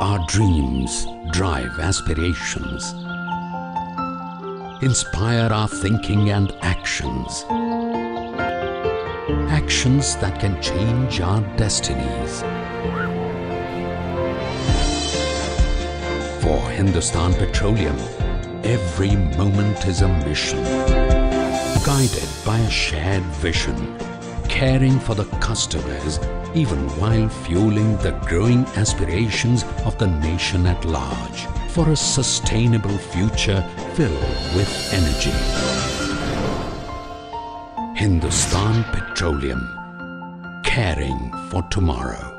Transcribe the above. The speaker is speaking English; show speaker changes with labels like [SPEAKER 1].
[SPEAKER 1] Our dreams drive aspirations, inspire our thinking and actions. Actions that can change our destinies. For Hindustan Petroleum, every moment is a mission, guided by a shared vision, caring for the customers even while fueling the growing aspirations of the nation at large for a sustainable future filled with energy. Hindustan Petroleum, caring for tomorrow.